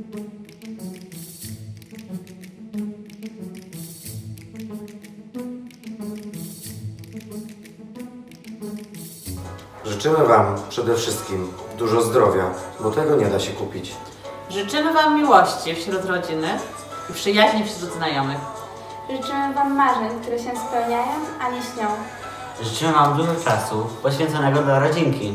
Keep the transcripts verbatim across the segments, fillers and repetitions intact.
Życzymy Wam przede wszystkim dużo zdrowia, bo tego nie da się kupić. Życzymy Wam miłości wśród rodziny i przyjaźni wśród znajomych. Życzymy Wam marzeń, które się spełniają, a nie śnią. Życzymy Wam dużo czasu poświęconego dla rodzinki.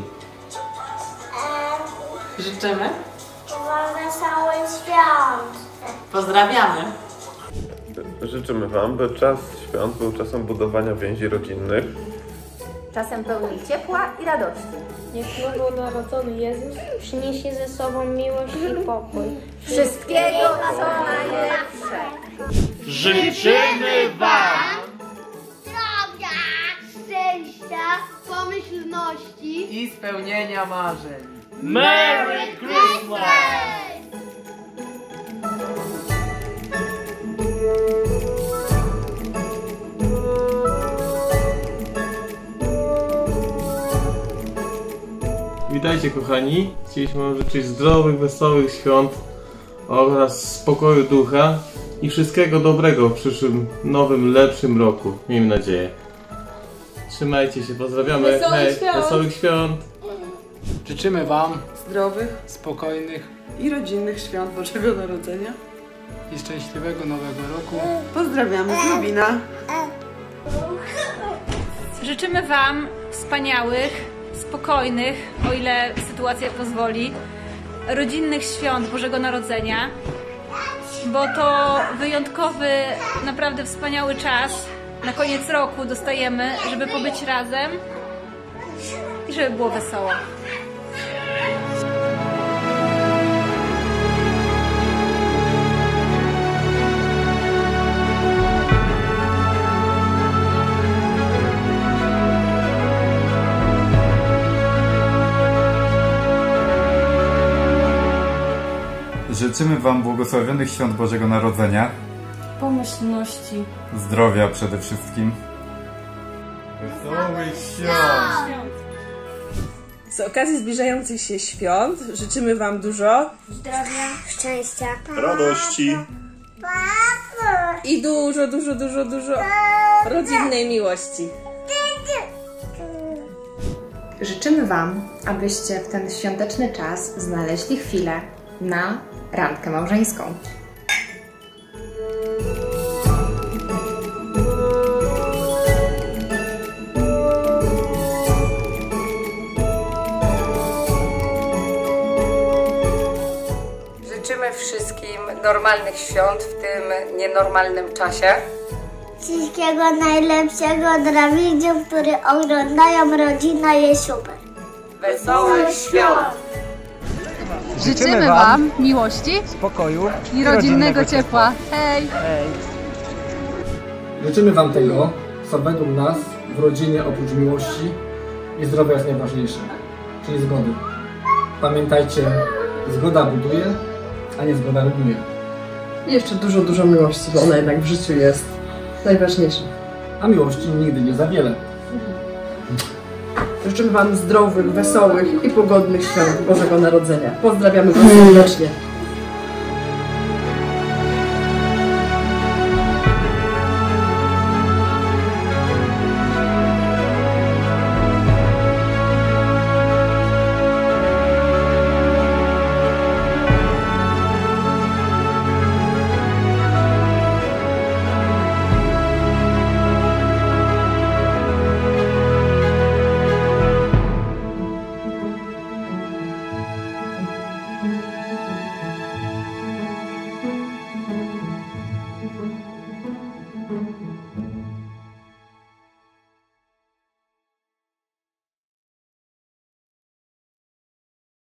Życzymy Wam wesołych świąt. Pozdrawiamy. Życzymy Wam, by czas świąt był czasem budowania więzi rodzinnych. Czasem pełnym ciepła i radości. Niech nowonarodzony Jezus przyniesie ze sobą miłość i pokój. Wszystkiego, co najlepsze. Życzymy Wam zdrowia, szczęścia, pomyślności i spełnienia marzeń. Merry Christmas! Witajcie kochani, chcieliśmy Wam życzyć zdrowych, wesołych świąt oraz spokoju ducha i wszystkiego dobrego w przyszłym, nowym, lepszym roku, miejmy nadzieję. Trzymajcie się, pozdrawiamy, Wesołych hej, świąt. wesołych świąt! Życzymy Wam zdrowych, spokojnych i rodzinnych świąt Bożego Narodzenia i szczęśliwego Nowego Roku. Pozdrawiamy z Lubina. Życzymy Wam wspaniałych, spokojnych, o ile sytuacja pozwoli, rodzinnych świąt Bożego Narodzenia, bo to wyjątkowy, naprawdę wspaniały czas. Na koniec roku dostajemy, żeby pobyć razem i żeby było wesoło. Życzymy Wam błogosławionych świąt Bożego Narodzenia, Pomyślności, zdrowia przede wszystkim, wesołych świąt! Z okazji zbliżających się świąt życzymy Wam dużo zdrowia, szczęścia, Radości i dużo, dużo, dużo, dużo rodzinnej miłości. Życzymy Wam, abyście w ten świąteczny czas znaleźli chwilę na randkę małżeńską. Życzymy wszystkim normalnych świąt w tym nienormalnym czasie. Wszystkiego najlepszego dla widzów, którzy oglądają Rodzina jest super. Wesołych świąt! Życzymy Wam miłości, spokoju i rodzinnego ciepła. Hej! Hej! Życzymy Wam tego, co według nas w rodzinie oprócz miłości i zdrowia jest najważniejsze, czyli zgody. Pamiętajcie, zgoda buduje, a nie zgoda rujnuje. I jeszcze dużo, dużo miłości, bo ona jednak w życiu jest najważniejsza. A miłości nigdy nie za wiele. Życzymy Wam zdrowych, wesołych i pogodnych świąt Bożego Narodzenia. Pozdrawiamy Was serdecznie.